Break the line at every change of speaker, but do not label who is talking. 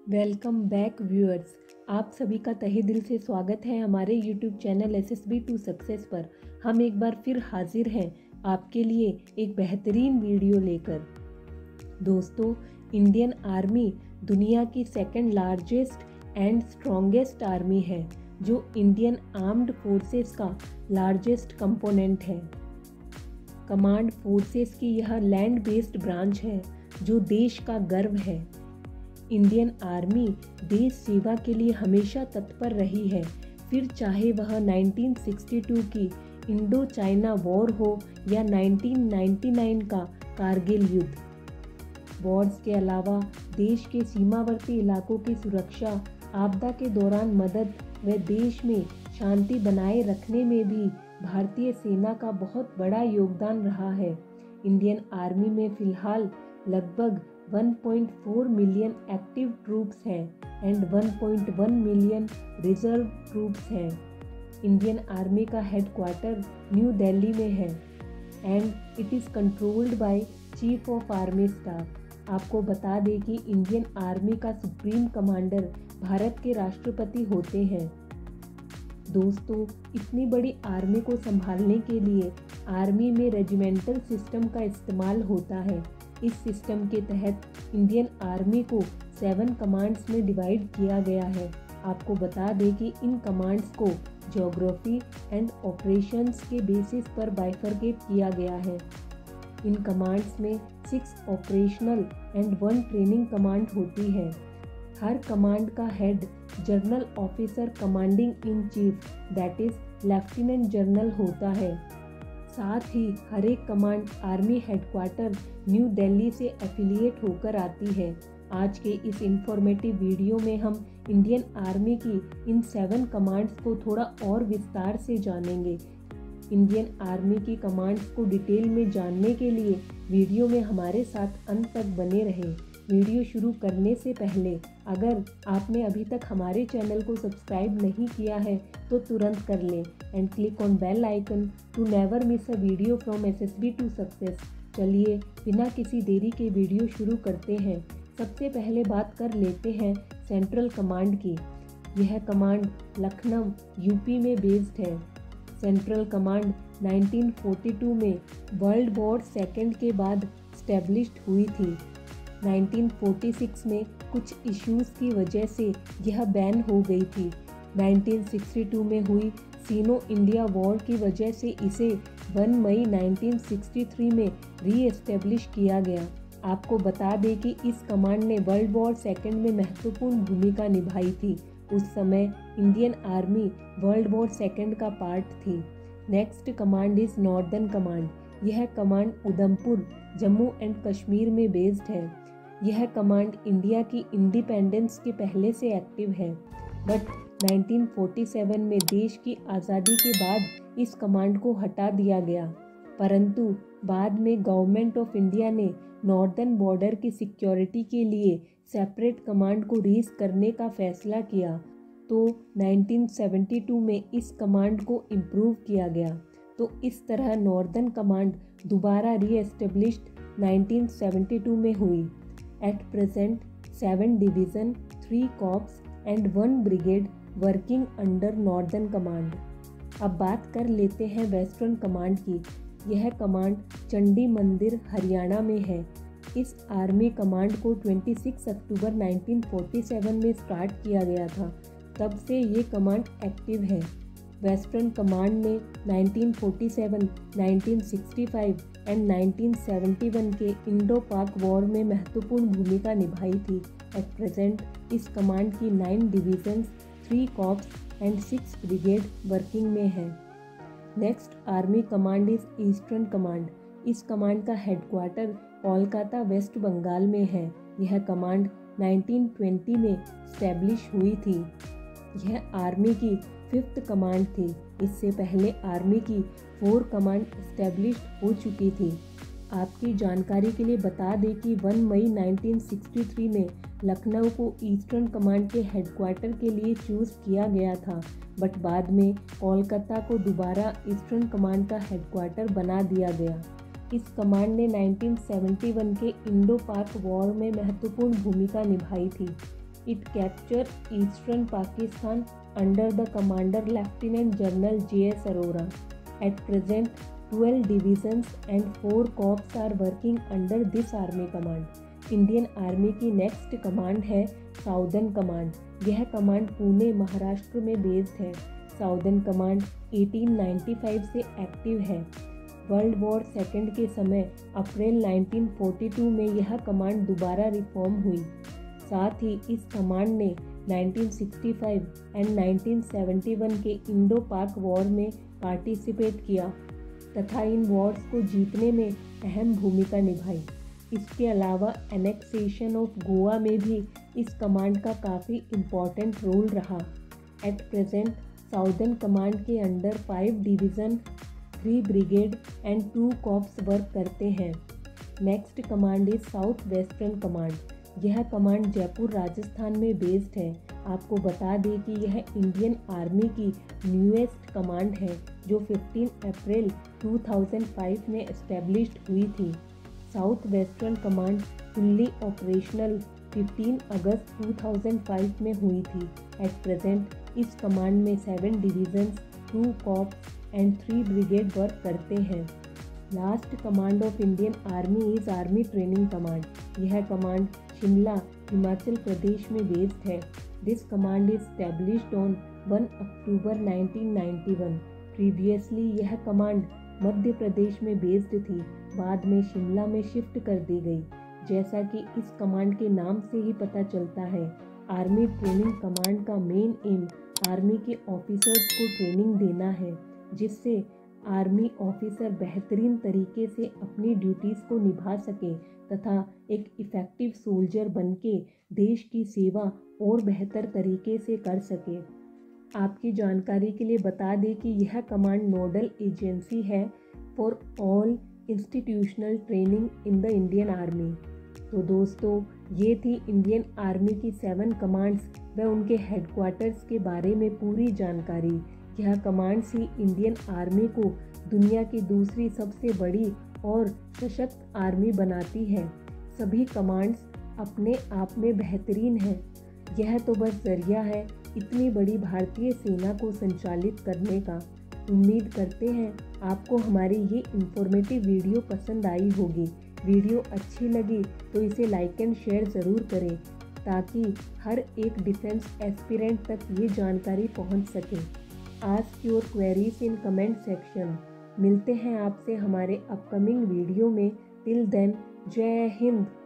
Welcome back viewers. आप सभी का तहे दिल से स्वागत है हमारे YouTube channel SSB to success पर। हम एक बार फिर हाजिर हैं आपके लिए एक बेहतरीन वीडियो लेकर। दोस्तों, इंडियन आर्मी दुनिया की second largest and strongest army है, जो इंडियन आर्म्ड फोर्सेस का लार्जेस्ट कंपोनेंट है। कमांड फोर्सेस की यह लैंड बेस्ड ब्रांच है जो देश का गर्व है। इंडियन आर्मी देश सेवा के लिए हमेशा तत्पर रही है, फिर चाहे वह 1962 की इंडो चाइना वॉर हो या 1999 का कारगिल युद्ध। वॉर्स के अलावा देश के सीमावर्ती इलाकों की सुरक्षा, आपदा के दौरान मदद व देश में शांति बनाए रखने में भी भारतीय सेना का बहुत बड़ा योगदान रहा है। इंडियन आर्मी में फिलहाल लगभग 1.4 मिलियन एक्टिव ट्रूप्स हैं एंड 1.1 मिलियन रिजर्व ट्रूप्स हैं। इंडियन आर्मी का हेडक्वार्टर न्यू दिल्ली में है and it is controlled by chief of army staff. आपको बता दें कि इंडियन आर्मी का सुप्रीम कमांडर भारत के राष्ट्रपति होते हैं। दोस्तों, इतनी बड़ी आर्मी को संभालने के लिए आर्मी में रेजिमेंटल सिस्टम का इस्तेमाल होता है। इस सिस्टम के तहत इंडियन आर्मी को 7 कमांड्स में डिवाइड किया गया है। आपको बता दें कि इन कमांड्स को ज्योग्राफी एंड ऑपरेशंस के बेसिस पर बाइफरकेट किया गया है। इन कमांड्स में 6 ऑपरेशनल एंड 1 ट्रेनिंग कमांड होती है। हर कमांड का head general officer commanding in chief that is lieutenant general होता है। साथ ही हर एक command army headquarter New Delhi से एफिलिएट होकर आती है। आज के इस इंफॉर्मेटिव वीडियो में हम इंडियन आर्मी की इन 7 कमांड्स को थोड़ा और विस्तार से जानेंगे। इंडियन आर्मी की कमांड्स को डिटेल में जानने के लिए वीडियो में हमारे साथ अंत तक बने रहें। वीडियो शुरू करने से पहले अगर आपने अभी तक हमारे चैनल को सब्सक्राइब नहीं किया है तो तुरंत कर लें and click on bell icon to never miss a video from SSB to success. चलिए बिना किसी देरी के वीडियो शुरू करते हैं। सबसे पहले बात कर लेते हैं सेंट्रल कमांड की। यह कमांड लखनऊ यूपी में बेस्ड है। सेंट्रल कमांड 1942 में वर्ल्ड वॉर सेकेंड के बाद स्टैब्लिश्ड हुई थी। 1946 में कुछ इश्यूज़ की वजह से यह बैन हो गई थी। 1962 में हुई सीनो इंडिया वॉर की वजह से इसे 1 मई 1963 में री एस्टेब्लिश किया गया। आपको बता दें कि इस कमांड ने वर्ल्ड वॉर सेकेंड में महत्वपूर्ण भूमिका निभाई थी। उस समय Indian army world war second का पार्ट थी। Next command is northern command. यह कमांड उधमपुर जम्मू एंड कश्मीर में बेस्ड है। यह कमांड इंडिया की इंडिपेंडेंस के पहले से एक्टिव है, बट 1947 में देश की आज़ादी के बाद इस कमांड को हटा दिया गया। परंतु बाद में गवर्नमेंट ऑफ इंडिया ने नॉर्दर्न बॉर्डर की सिक्योरिटी के लिए सेपरेट कमांड को रेज करने का फैसला किया, तो 1972 में इस कमांड को इम्प्रूव किया गया। तो इस तरह नॉर्दर्न कमांड दोबारा री एस्टेब्लिश्ड 1972 में हुई। At present 7 division, 3 corps and 1 brigade working under northern command. अब बात कर लेते हैं वेस्टर्न कमांड की। यह कमांड चंडी मंदिर हरियाणा में है। इस आर्मी कमांड को 26 अक्टूबर 1947 में स्टार्ट किया गया था। तब से ये कमांड एक्टिव है। वेस्टर्न कमांड ने 1947, 1965 एंड 1971 के इंडो पाक वॉर में महत्वपूर्ण भूमिका निभाई थी। एट प्रेजेंट इस कमांड की 9 divisions, 3 corps and 6 brigade working में है। Next army command is eastern command. इस कमांड का हेडक्वार्टर कोलकाता वेस्ट बंगाल में है। यह कमांड 1920 में स्टैब्लिश हुई थी। यह आर्मी की 5th कमांड थी। इससे पहले आर्मी की 4 कमांड एस्टैब्लिश हो चुकी थी। आपकी जानकारी के लिए बता दें कि 1 मई 1963 में लखनऊ को ईस्टर्न कमांड के हेडक्वार्टर के लिए चूज़ किया गया था, बट बाद में कोलकाता को दोबारा ईस्टर्न कमांड का हेडक्वार्टर बना दिया गया। इस कमांड ने 1971 के इंडो पाक वॉर में महत्वपूर्ण भूमिका निभाई थी। It captured eastern Pakistan under the commander Lieutenant General J.S. Arora. At present, 12 divisions and 4 corps are working under this army command. Indian army की नेक्स्ट कमांड है साउदर्न कमांड। यह कमांड पुणे महाराष्ट्र में बेस्ड है। साउदर्न कमांड 1895 से active है। World war second के समय अप्रैल 1942 में यह कमांड दोबारा रिफॉर्म हुई। साथ ही इस कमांड ने 1965 एंड 1971 के इंडो पाक वॉर में पार्टिसिपेट किया तथा इन वॉर्स को जीतने में अहम भूमिका निभाई। इसके अलावा एनेक्सेशन ऑफ गोवा में भी इस कमांड का काफ़ी इम्पॉर्टेंट रोल रहा। एट प्रेजेंट साउदर्न कमांड के under 5 division, 3 brigade and 2 corps work करते हैं। Next command is south western command. यह कमांड जयपुर राजस्थान में बेस्ड है। आपको बता दें कि यह इंडियन आर्मी की न्यूएस्ट कमांड है जो 15 अप्रैल 2005 में एस्टेब्लिश्ड हुई थी। South western command fully operational 15 अगस्त 2005 में हुई थी। एट प्रेजेंट इस कमांड में 7 divisions, 2 corps and 3 brigade work करते हैं। Last command of Indian army is army training command. यह कमांड शिमला, हिमाचल प्रदेश में बेस्ड है। This command is established on 1 अक्टूबर 1991। प्रीवियसली यह कमांड मध्य प्रदेश में बेस्ड थी, बाद में शिमला में शिफ्ट कर दी गई। जैसा कि इस कमांड के नाम से ही पता चलता है, आर्मी ट्रेनिंग कमांड का मेन एम आर्मी के ऑफिसर्स को ट्रेनिंग देना है, जिससे आर्मी ऑफिसर बेहतरीन तरीके से अपनी ड्यूटीज़ को निभा सके तथा एक इफ़ेक्टिव सोल्जर बनके देश की सेवा और बेहतर तरीके से कर सके। आपकी जानकारी के लिए बता दें कि यह कमांड नोडल एजेंसी है for all institutional training in the Indian army. तो दोस्तों, ये थी इंडियन आर्मी की 7 कमांड्स व उनके हेडक्वार्टर्स के बारे में पूरी जानकारी। यह कमांड्स ही इंडियन आर्मी को दुनिया की दूसरी सबसे बड़ी और सशक्त आर्मी बनाती है। सभी कमांड्स अपने आप में बेहतरीन हैं। यह तो बस जरिया है इतनी बड़ी भारतीय सेना को संचालित करने का। उम्मीद करते हैं आपको हमारी ये इंफॉर्मेटिव वीडियो पसंद आई होगी। वीडियो अच्छी लगी तो इसे लाइक एंड शेयर ज़रूर करें ताकि हर एक डिफेंस एस्पिरेंट तक ये जानकारी पहुंच सके। Ask your queries in comment section. मिलते हैं आपसे हमारे अपकमिंग वीडियो में। टिल देन, जय हिंद।